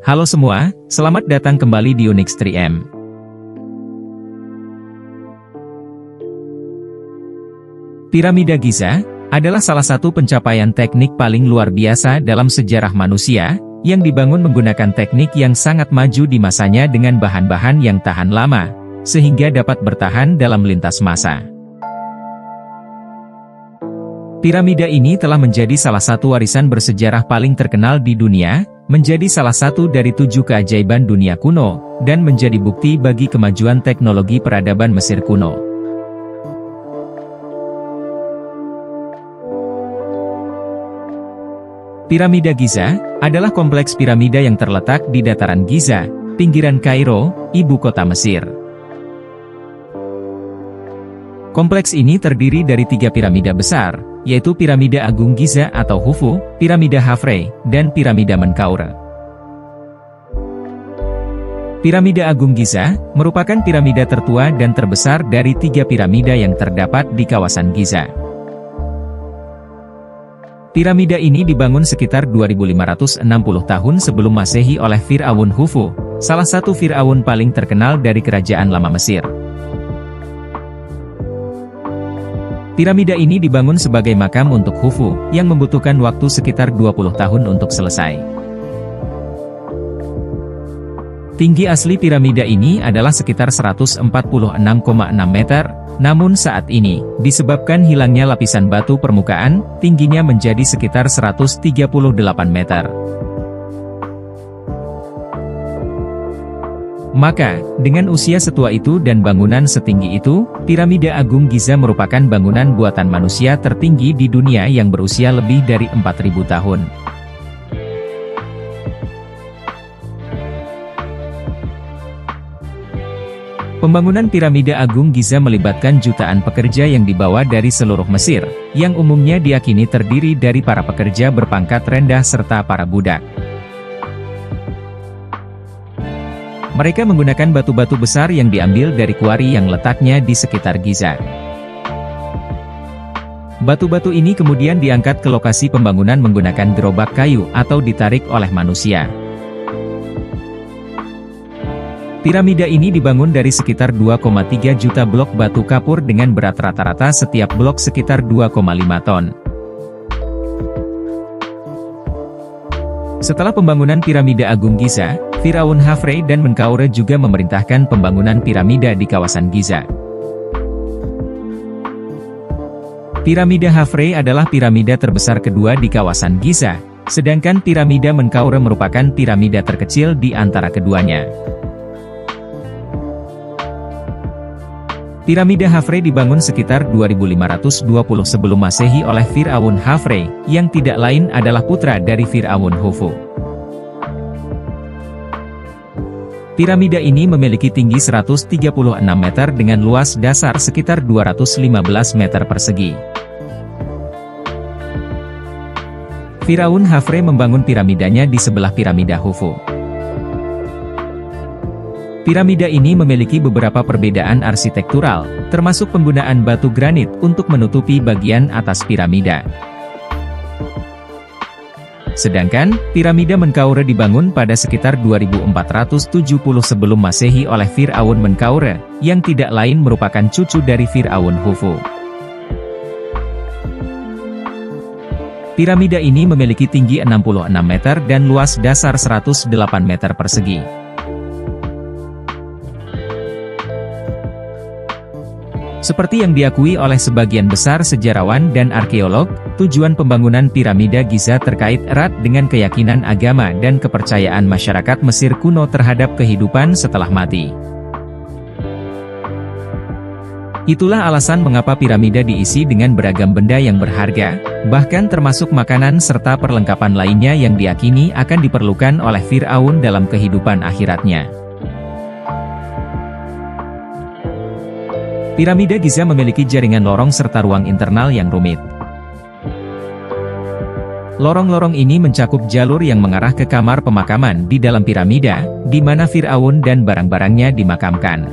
Halo semua, selamat datang kembali di Unix 3M. Piramida Giza adalah salah satu pencapaian teknik paling luar biasa dalam sejarah manusia, yang dibangun menggunakan teknik yang sangat maju di masanya dengan bahan-bahan yang tahan lama, sehingga dapat bertahan dalam lintas masa. Piramida ini telah menjadi salah satu warisan bersejarah paling terkenal di dunia, menjadi salah satu dari 7 keajaiban dunia kuno, dan menjadi bukti bagi kemajuan teknologi peradaban Mesir kuno. Piramida Giza adalah kompleks piramida yang terletak di dataran Giza, pinggiran Kairo, ibu kota Mesir. Kompleks ini terdiri dari 3 piramida besar, yaitu Piramida Agung Giza atau Khufu, Piramida Khafre, dan Piramida Menkaure. Piramida Agung Giza merupakan piramida tertua dan terbesar dari 3 piramida yang terdapat di kawasan Giza. Piramida ini dibangun sekitar 2560 tahun sebelum Masehi oleh Fir'aun Khufu, salah satu Fir'aun paling terkenal dari kerajaan lama Mesir. Piramida ini dibangun sebagai makam untuk Khufu, yang membutuhkan waktu sekitar 20 tahun untuk selesai. Tinggi asli piramida ini adalah sekitar 146,6 meter, namun saat ini, disebabkan hilangnya lapisan batu permukaan, tingginya menjadi sekitar 138 meter. Maka, dengan usia setua itu dan bangunan setinggi itu, Piramida Agung Giza merupakan bangunan buatan manusia tertinggi di dunia yang berusia lebih dari 4.000 tahun. Pembangunan Piramida Agung Giza melibatkan jutaan pekerja yang dibawa dari seluruh Mesir, yang umumnya diyakini terdiri dari para pekerja berpangkat rendah serta para budak. Mereka menggunakan batu-batu besar yang diambil dari kuari yang letaknya di sekitar Giza. Batu-batu ini kemudian diangkat ke lokasi pembangunan menggunakan gerobak kayu atau ditarik oleh manusia. Piramida ini dibangun dari sekitar 2,3 juta blok batu kapur dengan berat rata-rata setiap blok sekitar 2,5 ton. Setelah pembangunan Piramida Agung Giza, Fir'aun Khafre dan Menkaure juga memerintahkan pembangunan piramida di kawasan Giza. Piramida Khafre adalah piramida terbesar kedua di kawasan Giza, sedangkan Piramida Menkaure merupakan piramida terkecil di antara keduanya. Piramida Khafre dibangun sekitar 2520 sebelum Masehi oleh Fir'aun Khafre, yang tidak lain adalah putra dari Fir'aun Khufu. Piramida ini memiliki tinggi 136 meter dengan luas dasar sekitar 215 meter persegi. Fir'aun Khafre membangun piramidanya di sebelah piramida Khufu. Piramida ini memiliki beberapa perbedaan arsitektural, termasuk penggunaan batu granit untuk menutupi bagian atas piramida. Sedangkan, Piramida Menkaure dibangun pada sekitar 2470 sebelum Masehi oleh Fir'aun Menkaure, yang tidak lain merupakan cucu dari Fir'aun Khufu. Piramida ini memiliki tinggi 66 meter dan luas dasar 108 meter persegi. Seperti yang diakui oleh sebagian besar sejarawan dan arkeolog, tujuan pembangunan Piramida Giza terkait erat dengan keyakinan agama dan kepercayaan masyarakat Mesir kuno terhadap kehidupan setelah mati. Itulah alasan mengapa piramida diisi dengan beragam benda yang berharga, bahkan termasuk makanan serta perlengkapan lainnya yang diyakini akan diperlukan oleh Fir'aun dalam kehidupan akhiratnya. Piramida Giza memiliki jaringan lorong serta ruang internal yang rumit. Lorong-lorong ini mencakup jalur yang mengarah ke kamar pemakaman di dalam piramida, di mana Fir'aun dan barang-barangnya dimakamkan.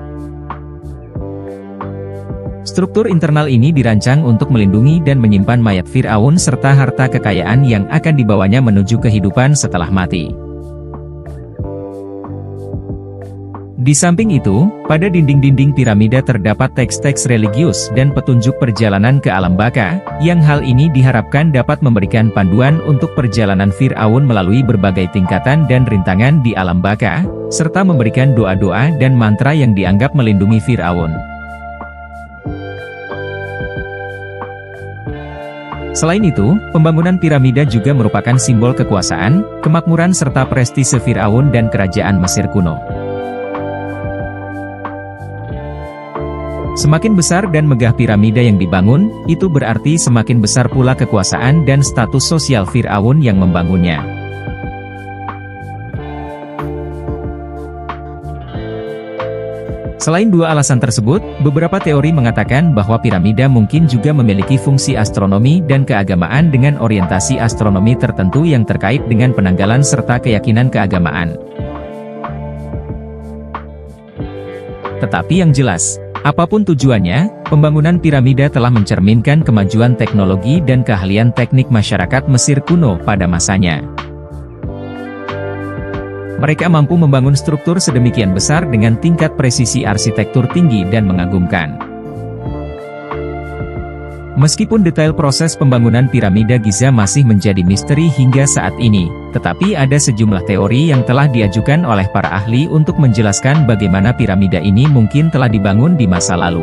Struktur internal ini dirancang untuk melindungi dan menyimpan mayat Fir'aun serta harta kekayaan yang akan dibawanya menuju kehidupan setelah mati. Di samping itu, pada dinding-dinding piramida terdapat teks-teks religius dan petunjuk perjalanan ke alam baka, yang hal ini diharapkan dapat memberikan panduan untuk perjalanan Fir'aun melalui berbagai tingkatan dan rintangan di alam baka, serta memberikan doa-doa dan mantra yang dianggap melindungi Fir'aun. Selain itu, pembangunan piramida juga merupakan simbol kekuasaan, kemakmuran serta prestise Fir'aun dan kerajaan Mesir kuno. Semakin besar dan megah piramida yang dibangun, itu berarti semakin besar pula kekuasaan dan status sosial Fir'aun yang membangunnya. Selain dua alasan tersebut, beberapa teori mengatakan bahwa piramida mungkin juga memiliki fungsi astronomi dan keagamaan dengan orientasi astronomi tertentu yang terkait dengan penanggalan serta keyakinan keagamaan. Tetapi yang jelas, apapun tujuannya, pembangunan piramida telah mencerminkan kemajuan teknologi dan keahlian teknik masyarakat Mesir kuno pada masanya. Mereka mampu membangun struktur sedemikian besar dengan tingkat presisi arsitektur tinggi dan mengagumkan. Meskipun detail proses pembangunan piramida Giza masih menjadi misteri hingga saat ini, tetapi ada sejumlah teori yang telah diajukan oleh para ahli untuk menjelaskan bagaimana piramida ini mungkin telah dibangun di masa lalu.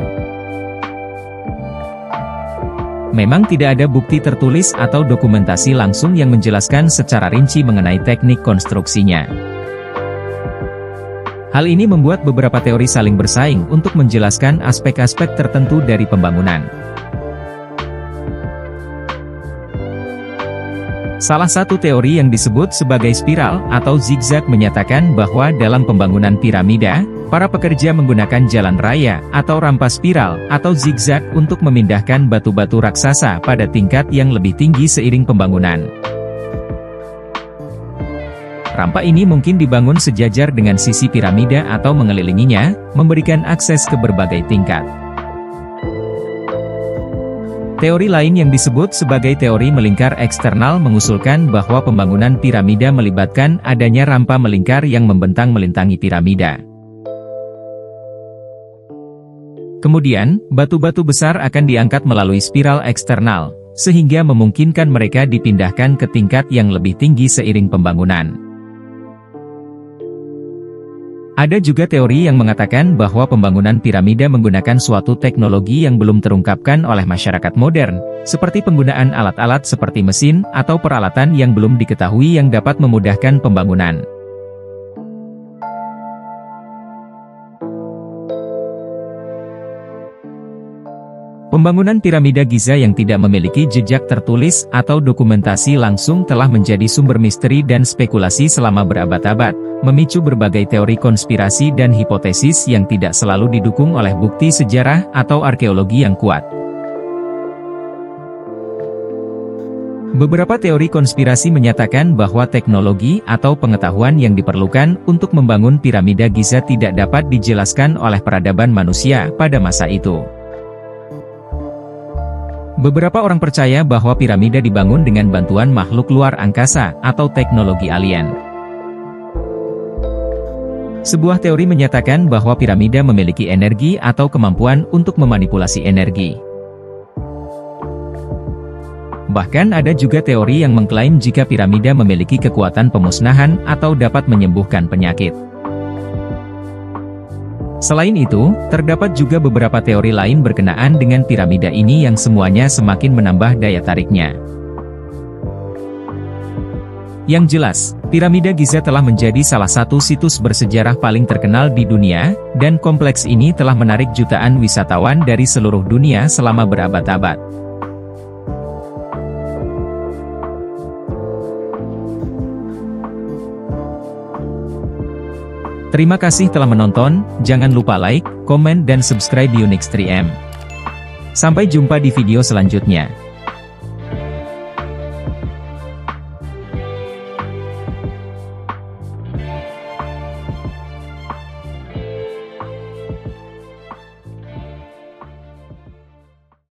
Memang tidak ada bukti tertulis atau dokumentasi langsung yang menjelaskan secara rinci mengenai teknik konstruksinya. Hal ini membuat beberapa teori saling bersaing untuk menjelaskan aspek-aspek tertentu dari pembangunan. Salah satu teori yang disebut sebagai spiral atau zigzag menyatakan bahwa dalam pembangunan piramida, para pekerja menggunakan jalan raya atau rampa spiral atau zigzag untuk memindahkan batu-batu raksasa pada tingkat yang lebih tinggi seiring pembangunan. Rampa ini mungkin dibangun sejajar dengan sisi piramida atau mengelilinginya, memberikan akses ke berbagai tingkat. Teori lain yang disebut sebagai teori melingkar eksternal mengusulkan bahwa pembangunan piramida melibatkan adanya rampa melingkar yang membentang melintangi piramida. Kemudian, batu-batu besar akan diangkat melalui spiral eksternal, sehingga memungkinkan mereka dipindahkan ke tingkat yang lebih tinggi seiring pembangunan. Ada juga teori yang mengatakan bahwa pembangunan piramida menggunakan suatu teknologi yang belum terungkapkan oleh masyarakat modern, seperti penggunaan alat-alat seperti mesin atau peralatan yang belum diketahui yang dapat memudahkan pembangunan. Pembangunan piramida Giza yang tidak memiliki jejak tertulis atau dokumentasi langsung telah menjadi sumber misteri dan spekulasi selama berabad-abad, memicu berbagai teori konspirasi dan hipotesis yang tidak selalu didukung oleh bukti sejarah atau arkeologi yang kuat. Beberapa teori konspirasi menyatakan bahwa teknologi atau pengetahuan yang diperlukan untuk membangun piramida Giza tidak dapat dijelaskan oleh peradaban manusia pada masa itu. Beberapa orang percaya bahwa piramida dibangun dengan bantuan makhluk luar angkasa atau teknologi alien. Sebuah teori menyatakan bahwa piramida memiliki energi atau kemampuan untuk memanipulasi energi. Bahkan ada juga teori yang mengklaim jika piramida memiliki kekuatan pemusnahan atau dapat menyembuhkan penyakit. Selain itu, terdapat juga beberapa teori lain berkenaan dengan piramida ini yang semuanya semakin menambah daya tariknya. Yang jelas, piramida Giza telah menjadi salah satu situs bersejarah paling terkenal di dunia, dan kompleks ini telah menarik jutaan wisatawan dari seluruh dunia selama berabad-abad. Terima kasih telah menonton, jangan lupa like, komen dan subscribe Unix 3M. Sampai jumpa di video selanjutnya.